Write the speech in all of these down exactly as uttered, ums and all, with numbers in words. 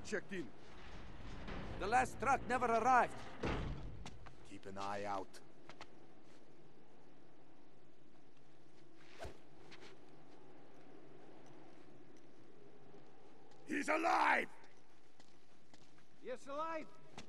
checked in. The last truck never arrived. Keep an eye out. He's alive! Yes, alive!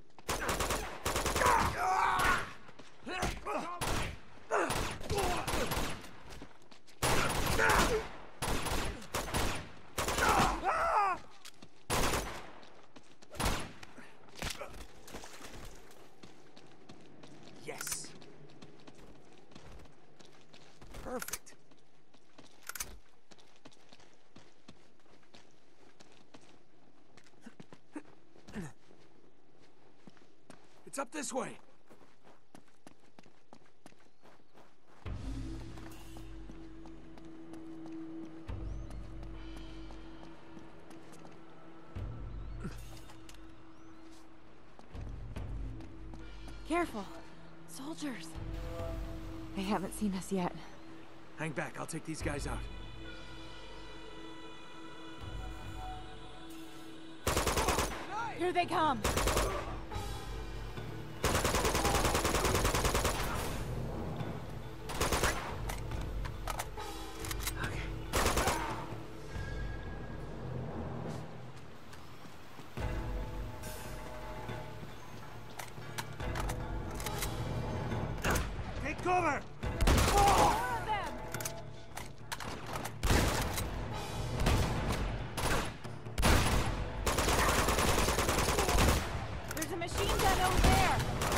Yes! Perfect. It's up this way. Careful. Soldiers. They haven't seen us yet. Hang back, I'll take these guys out. Here they come! Take cover! There's a machine gun over there!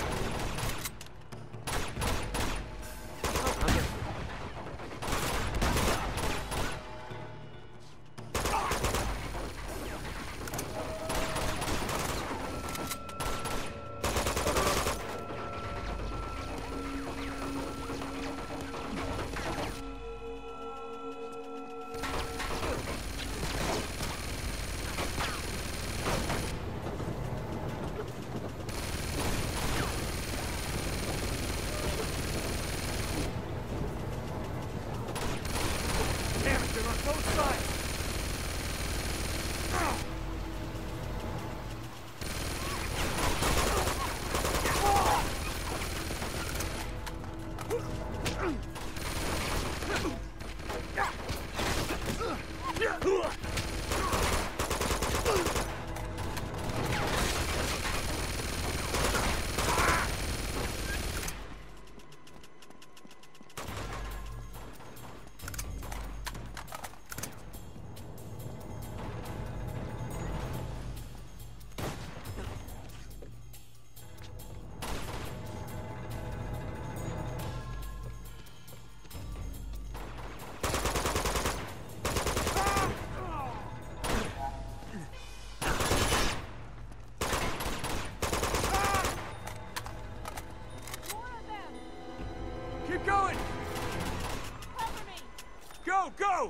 Keep going! Cover me! Go, go!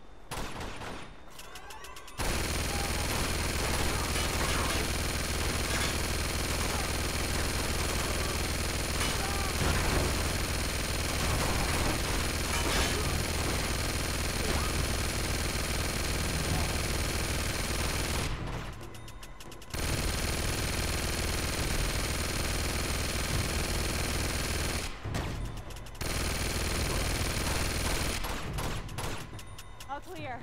All clear.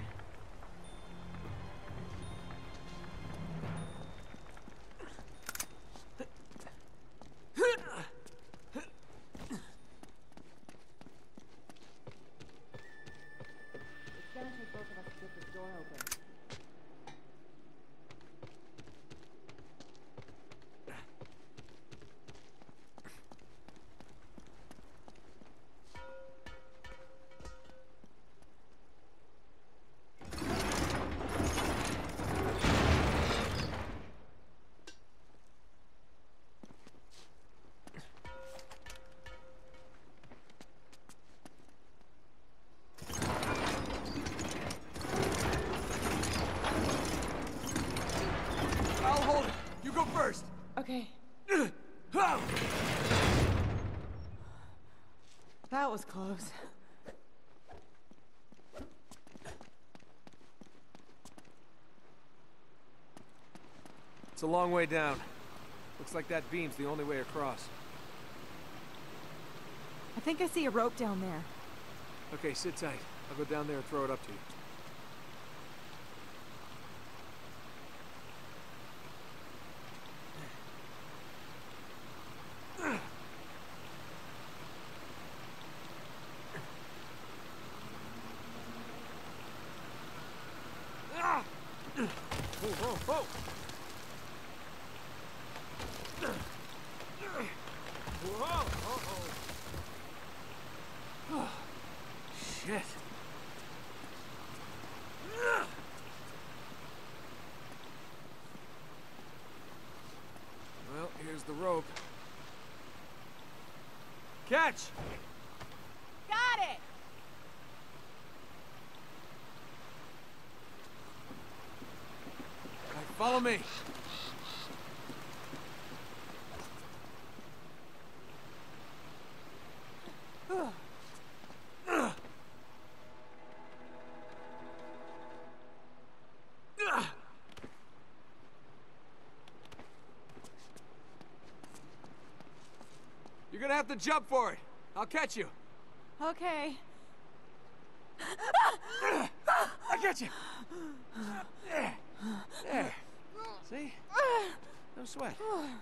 It's gonna take both of us to get this door open. I'll hold it. You go first. Okay. Oh! That was close. It's a long way down. Looks like that beam's the only way across. I think I see a rope down there. Okay, sit tight. I'll go down there and throw it up to you. Whoa, whoa, whoa! Whoa! Oh, oh. Shit. Well, here's the rope. Catch! Got it! Right, follow me. You're gonna have to jump for it. I'll catch you. Okay. I got you. There. There. See? No sweat.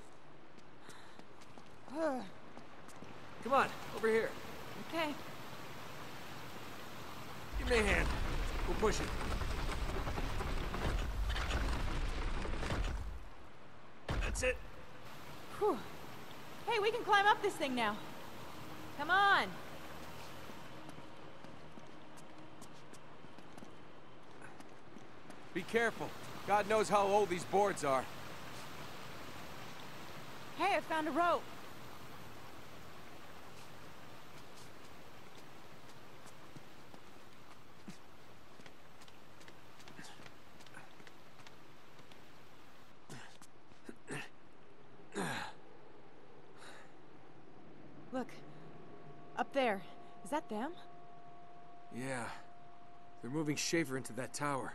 Come on, over here. Okay. Give me a hand. We'll push it. That's it. Whew. Hey, we can climb up this thing now. Come on. Be careful. God knows how old these boards are. Hey, I found a rope. Look, up there. Is that them? Yeah. They're moving Schaefer into that tower.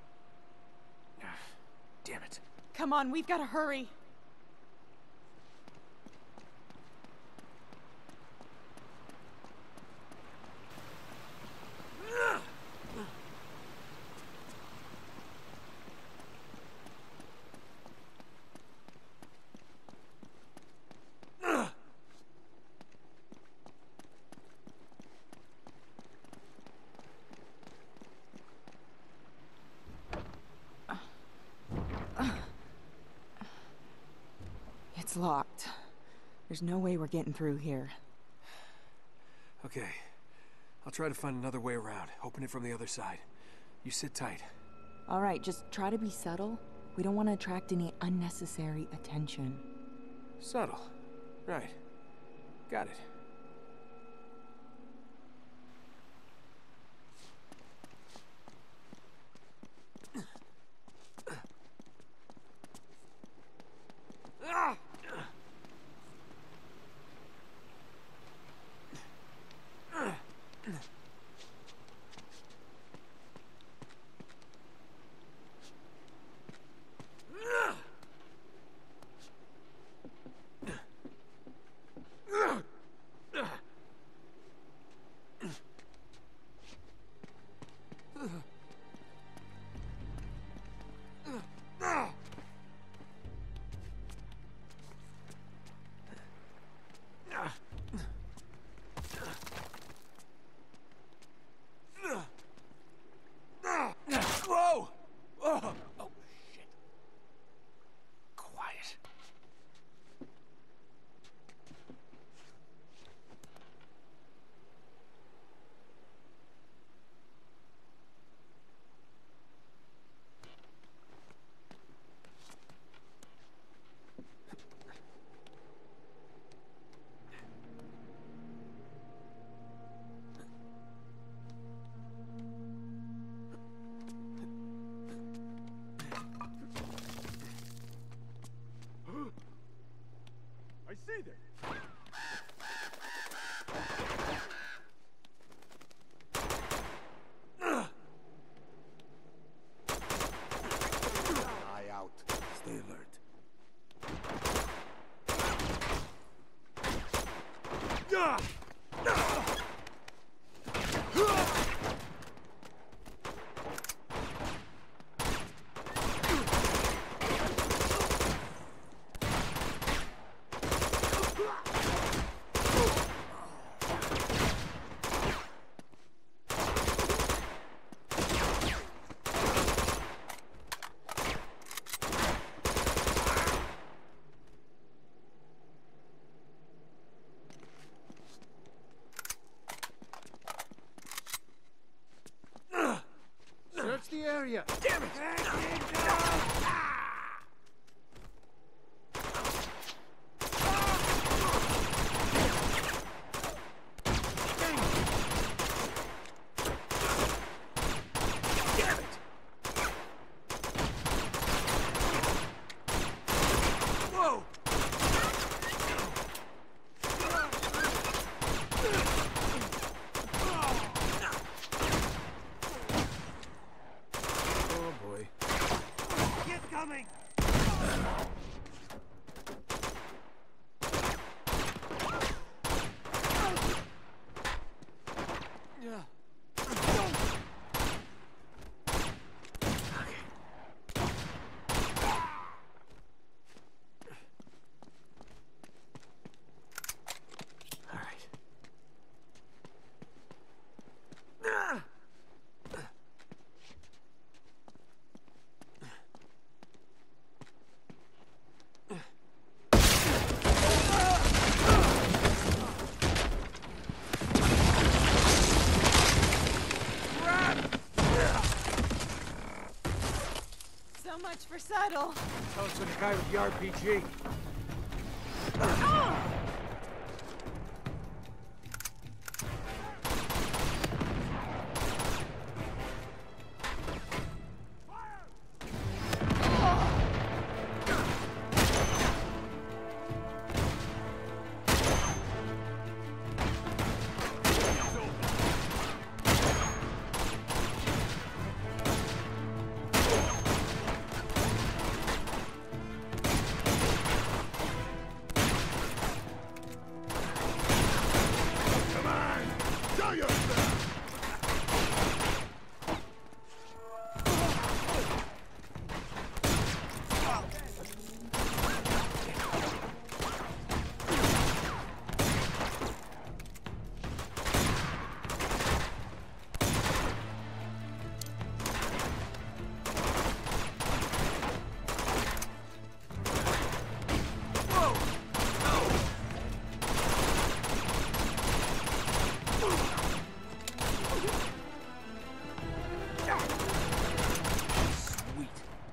Damn it. Come on, we've got to hurry. It's locked. There's no way we're getting through here. Okay. I'll try to find another way around. Open it from the other side. You sit tight. All right, just try to be subtle. We don't want to attract any unnecessary attention. Subtle. Right. Got it. Whoa! Oh, oh, shit. Quiet. I see them. Eye out. Stay alert. Search the area. Damn it! Damn it! Whoa! Oh boy. Get coming! Yeah. All right. Ah! So much for subtle. Tell us when the guy with the R P G. Come on! Show yourself! Sweet.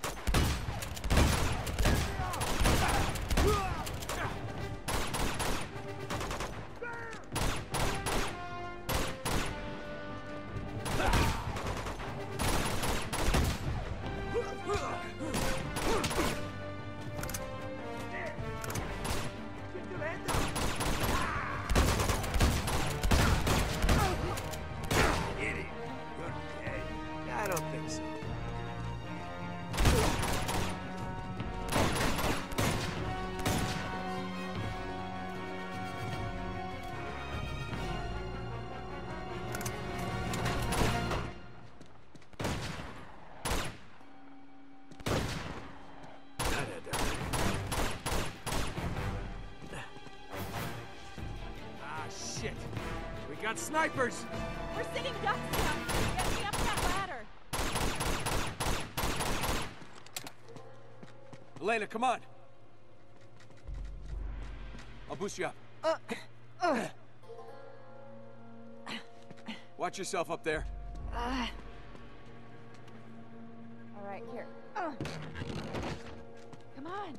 Idiot. You're dead. I don't think so. Ah, shit. We got snipers. We're sitting ducks down here. Get me up that ladder. Elena, come on. I'll boost you up. Watch yourself up there. All right, here. Come on.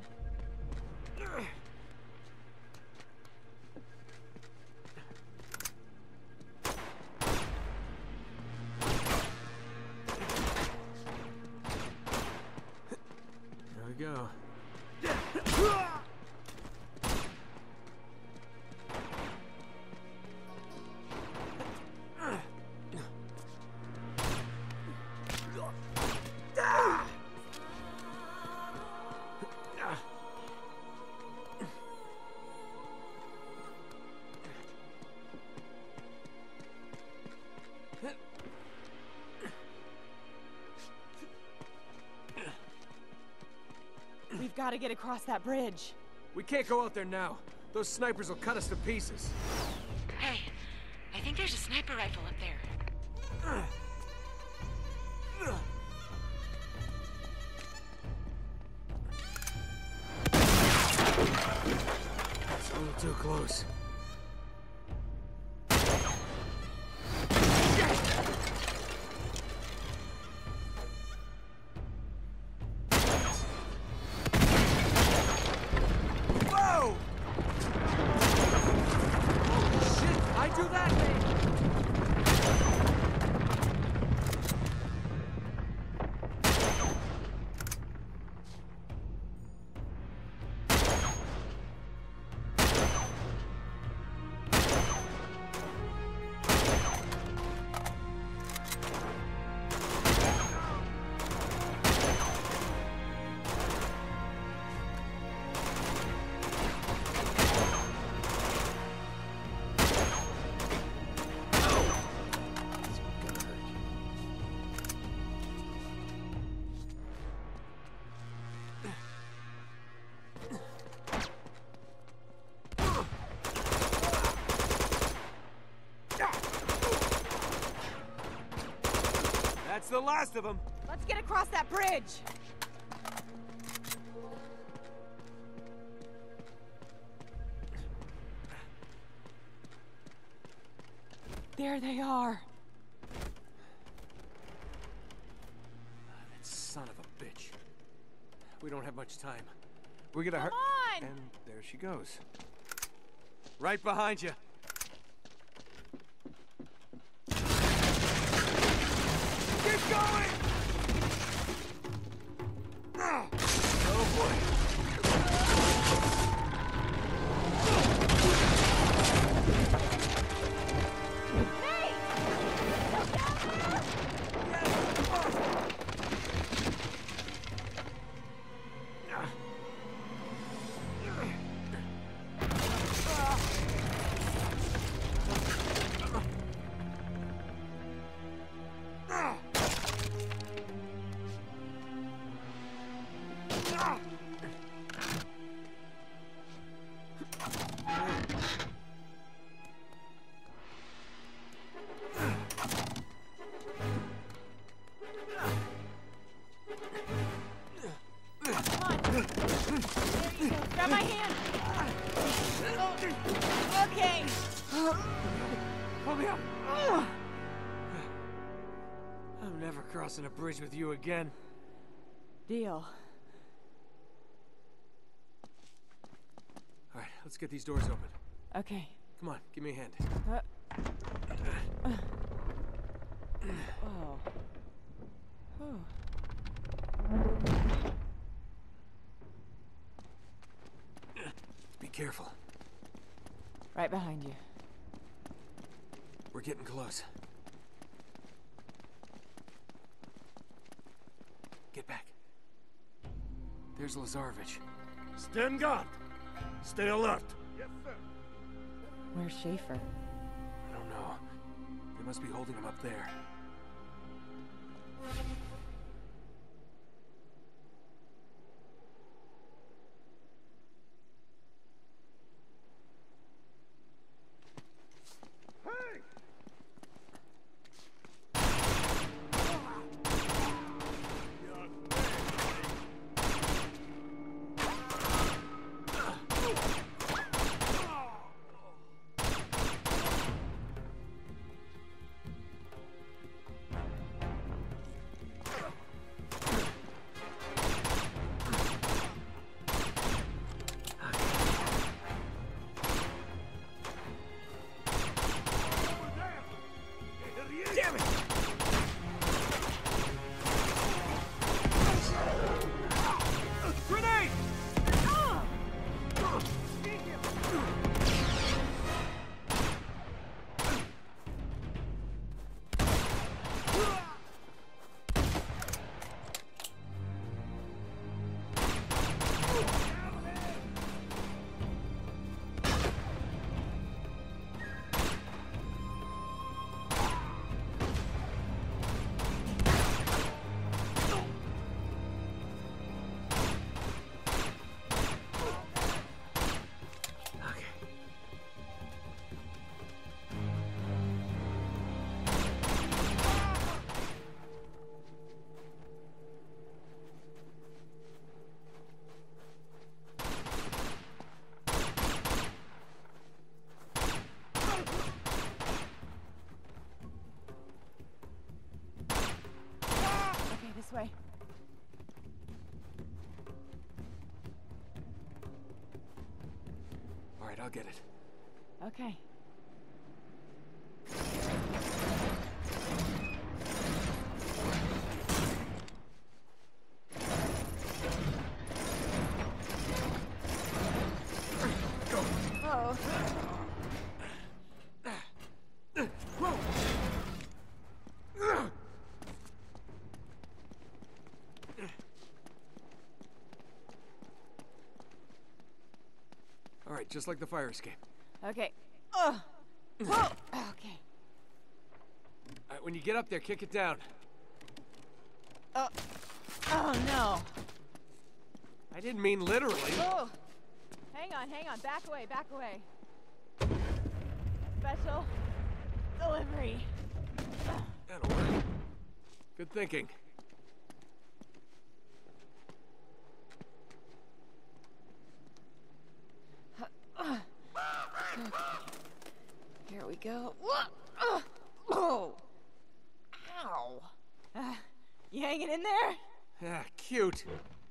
There we go. gotta get across that bridge. We can't go out there now. Those snipers will cut us to pieces. Hey, I think there's a sniper rifle up there. It's a little too close. Whoa! Shit, I do that, man! That's the last of them. Let's get across that bridge. There they are. That son of a bitch. We don't have much time. We gotta Come hur- on! And there she goes. Right behind you. Keep going! Ah! Oh boy. Grab my hand. Oh, okay. Pull me up. I'm never crossing a bridge with you again. Deal. All right, let's get these doors open. Okay. Come on, give me a hand. Uh, oh. Oh. Be careful. Right behind you. We're getting close. Get back. There's Lazarevich. Stand guard. Stay alert. Yes, sir. Where's Schaefer? I don't know. They must be holding him up there. Hey! right, I'll get it. Okay. Oh. All right, just like the fire escape. Okay. Oh. Whoa. Okay. All right, when you get up there, kick it down. Oh. Oh no. I didn't mean literally. Oh! Hang on, hang on. Back away, back away. Special delivery. That'll work. Good thinking. Here we go. Oh! Ow! Uh, you hanging in there? Ah, cute.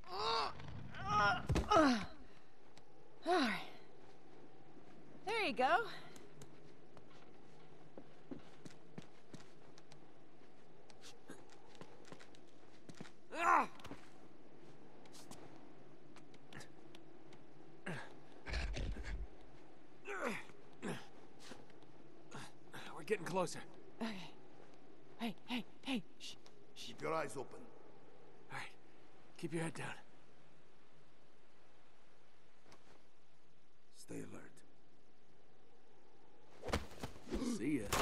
All right. There you go. Ah! We're getting closer. Okay. Hey, hey, hey! Shh, shh. Keep your eyes open. All right, keep your head down. Stay alert. See ya.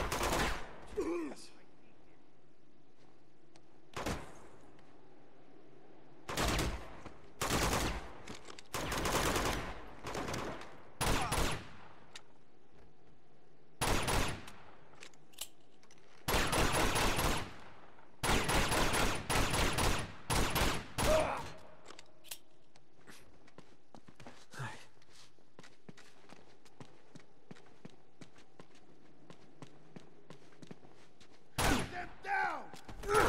Step down!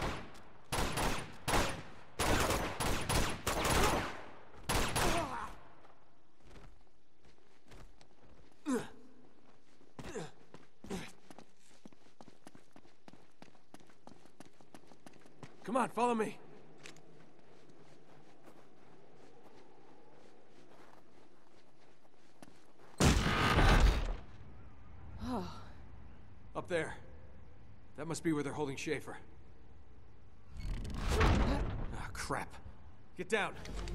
Come on, follow me. Oh. Up there. That must be where they're holding Schaefer. Ah, crap. Get down.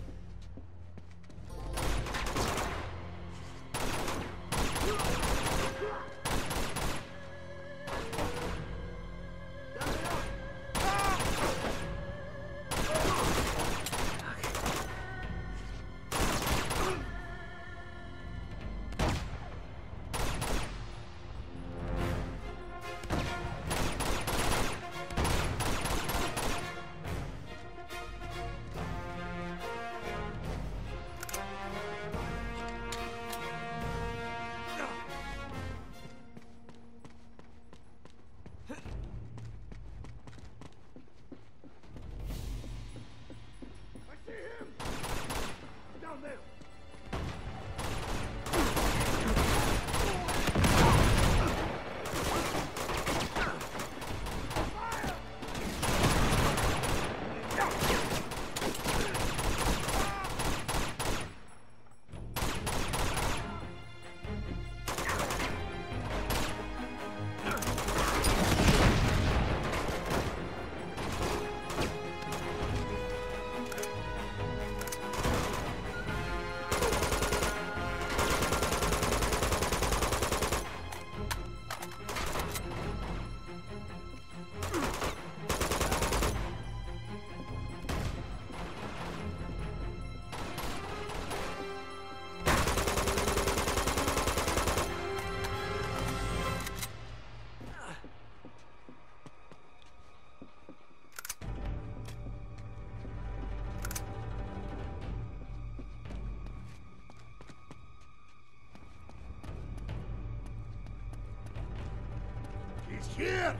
He's here!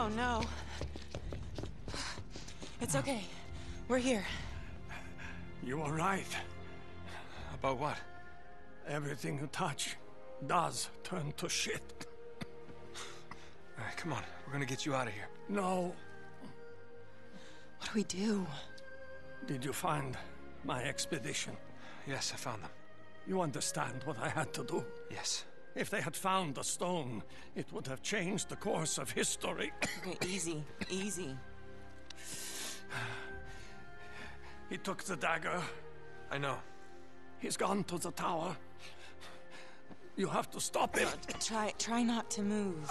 Oh, no. It's okay. We're here. You were right. About what? Everything you touch does turn to shit. All right, come on. We're gonna get you out of here. No. What do we do? Did you find my expedition? Yes, I found them. You understand what I had to do? Yes. If they had found the stone, it would have changed the course of history. Okay, easy, easy. He took the dagger. I know. He's gone to the tower. You have to stop him. Try, try not to move.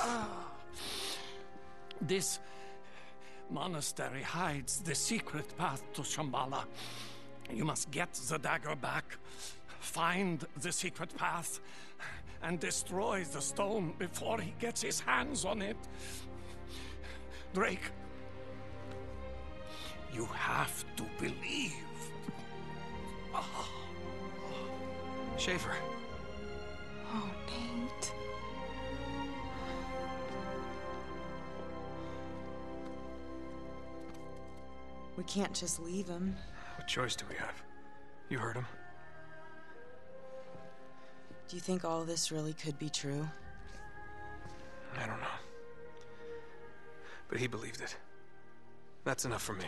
This monastery hides the secret path to Shambhala. You must get the dagger back, find the secret path, and destroy the stone before he gets his hands on it. Drake, you have to believe. Schaefer. Oh, Nate. We can't just leave him. What choice do we have? You heard him. Do you think all this really could be true? I don't know. But he believed it. That's enough for me.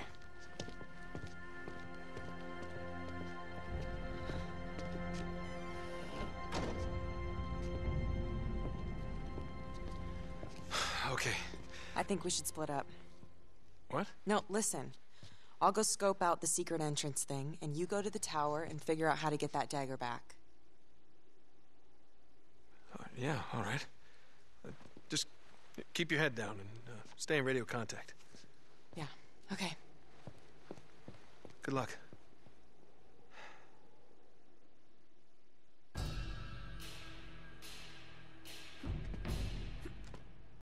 Okay. I think we should split up. What? No, listen. I'll go scope out the secret entrance thing, and you go to the tower and figure out how to get that dagger back. Uh, yeah, all right. Uh, just keep your head down and uh, stay in radio contact. Yeah, okay. Good luck.